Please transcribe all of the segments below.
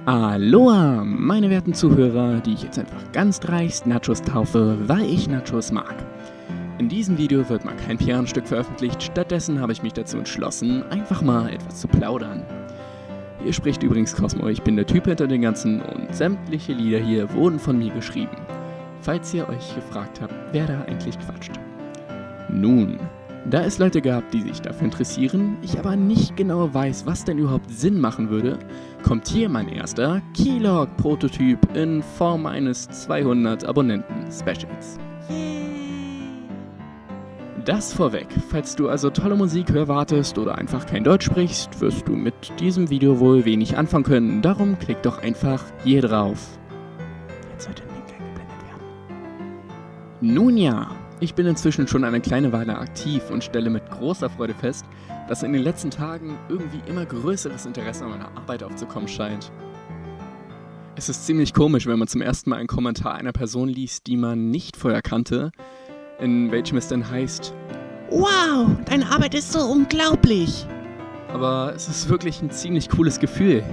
Aloha, meine werten Zuhörer, die ich jetzt einfach ganz dreist Nachos taufe, weil ich Nachos mag. In diesem Video wird mal kein Pianostück veröffentlicht, stattdessen habe ich mich dazu entschlossen, einfach mal etwas zu plaudern. Hier spricht übrigens Cosmo, ich bin der Typ hinter den Ganzen und sämtliche Lieder hier wurden von mir geschrieben. Falls ihr euch gefragt habt, wer da eigentlich quatscht. Nun, da es Leute gab, die sich dafür interessieren, ich aber nicht genau weiß, was denn überhaupt Sinn machen würde, kommt hier mein erster Keylog-Prototyp in Form eines 200 Abonnenten-Specials. Das vorweg, falls du also tolle Musik erwartest oder einfach kein Deutsch sprichst, wirst du mit diesem Video wohl wenig anfangen können, darum klick doch einfach hier drauf. Jetzt sollte ein Link eingeblendet werden. Nun ja. Ich bin inzwischen schon eine kleine Weile aktiv und stelle mit großer Freude fest, dass in den letzten Tagen irgendwie immer größeres Interesse an meiner Arbeit aufzukommen scheint. Es ist ziemlich komisch, wenn man zum ersten Mal einen Kommentar einer Person liest, die man nicht vorher kannte, in welchem es dann heißt: Wow, deine Arbeit ist so unglaublich! Aber es ist wirklich ein ziemlich cooles Gefühl.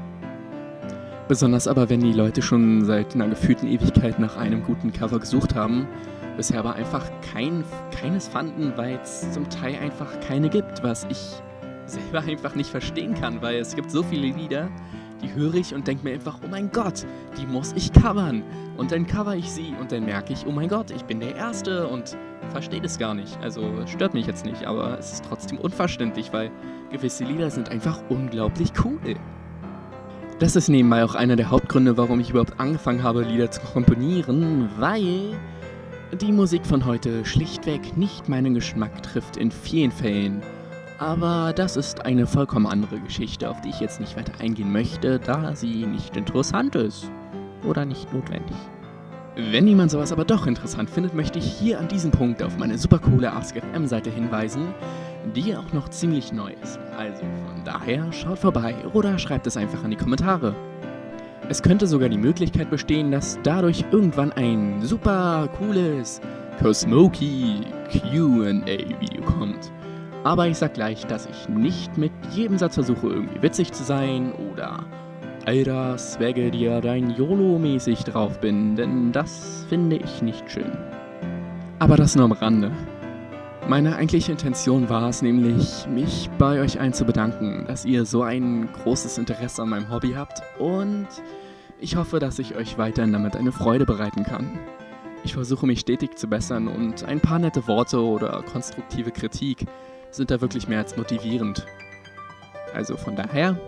Besonders aber, wenn die Leute schon seit einer gefühlten Ewigkeit nach einem guten Cover gesucht haben, bisher aber einfach keines fanden, weil es zum Teil einfach keine gibt, was ich selber einfach nicht verstehen kann, weil es gibt so viele Lieder, die höre ich und denke mir einfach, oh mein Gott, die muss ich covern. Und dann cover ich sie und dann merke ich, oh mein Gott, ich bin der Erste und verstehe das gar nicht. Also stört mich jetzt nicht, aber es ist trotzdem unverständlich, weil gewisse Lieder sind einfach unglaublich cool. Das ist nebenbei auch einer der Hauptgründe, warum ich überhaupt angefangen habe, Lieder zu komponieren, weil die Musik von heute schlichtweg nicht meinen Geschmack trifft in vielen Fällen. Aber das ist eine vollkommen andere Geschichte, auf die ich jetzt nicht weiter eingehen möchte, da sie nicht interessant ist. Oder nicht notwendig. Wenn jemand sowas aber doch interessant findet, möchte ich hier an diesem Punkt auf meine super coole AskFM-Seite hinweisen, die auch noch ziemlich neu ist. Also von daher schaut vorbei oder schreibt es einfach in die Kommentare. Es könnte sogar die Möglichkeit bestehen, dass dadurch irgendwann ein super cooles Cosmoky Q&A-Video kommt. Aber ich sag gleich, dass ich nicht mit jedem Satz versuche, irgendwie witzig zu sein oder Alter, swagge dir dein YOLO-mäßig drauf bin, denn das finde ich nicht schön. Aber das nur am Rande. Meine eigentliche Intention war es nämlich, mich bei euch allen zu bedanken, dass ihr so ein großes Interesse an meinem Hobby habt und ich hoffe, dass ich euch weiterhin damit eine Freude bereiten kann. Ich versuche mich stetig zu bessern und ein paar nette Worte oder konstruktive Kritik sind da wirklich mehr als motivierend. Also von daher,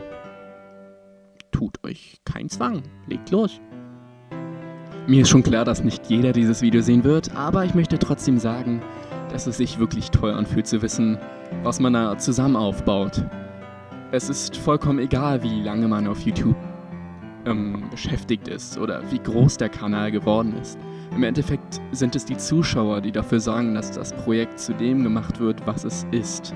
tut euch keinen Zwang, legt los. Mir ist schon klar, dass nicht jeder dieses Video sehen wird, aber ich möchte trotzdem sagen, dass es sich wirklich toll anfühlt zu wissen, was man da zusammen aufbaut. Es ist vollkommen egal, wie lange man auf YouTube beschäftigt ist oder wie groß der Kanal geworden ist. Im Endeffekt sind es die Zuschauer, die dafür sorgen, dass das Projekt zu dem gemacht wird, was es ist.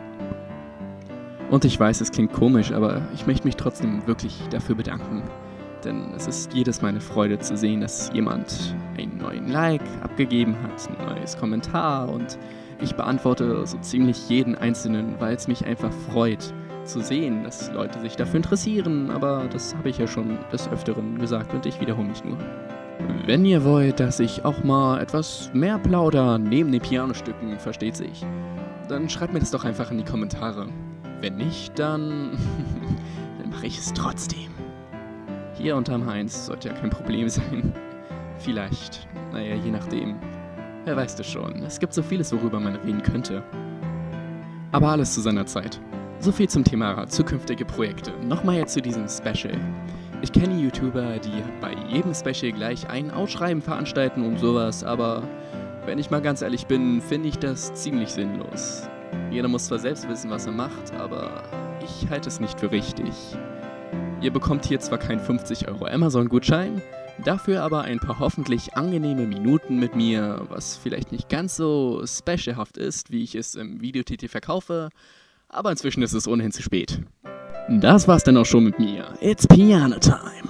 Und ich weiß, es klingt komisch, aber ich möchte mich trotzdem wirklich dafür bedanken. Denn es ist jedes Mal eine Freude zu sehen, dass jemand einen neuen Like abgegeben hat, ein neues Kommentar und ich beantworte so ziemlich jeden einzelnen, weil es mich einfach freut zu sehen, dass Leute sich dafür interessieren, aber das habe ich ja schon des Öfteren gesagt und ich wiederhole mich nur. Wenn ihr wollt, dass ich auch mal etwas mehr plauder neben den Pianostücken, versteht sich, dann schreibt mir das doch einfach in die Kommentare. Wenn nicht, dann mache ich es trotzdem. Hier unterm Heinz sollte ja kein Problem sein. Vielleicht, naja, je nachdem. Wer weiß das schon. Es gibt so vieles, worüber man reden könnte. Aber alles zu seiner Zeit. So viel zum Thema zukünftige Projekte. Nochmal jetzt zu diesem Special. Ich kenne YouTuber, die bei jedem Special gleich ein Ausschreiben veranstalten und sowas, aber wenn ich mal ganz ehrlich bin, finde ich das ziemlich sinnlos. Jeder muss zwar selbst wissen, was er macht, aber ich halte es nicht für richtig. Ihr bekommt hier zwar keinen 50 € Amazon-Gutschein, dafür aber ein paar hoffentlich angenehme Minuten mit mir, was vielleicht nicht ganz so specialhaft ist, wie ich es im Videotitel verkaufe, aber inzwischen ist es ohnehin zu spät. Das war's dann auch schon mit mir. It's Piano Time.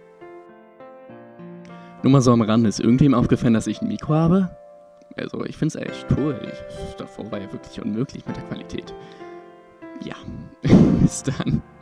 Nur mal so am Rande, ist irgendwem aufgefallen, dass ich ein Mikro habe? Also ich find's echt cool. Davor war ja wirklich unmöglich mit der Qualität. Ja, bis dann.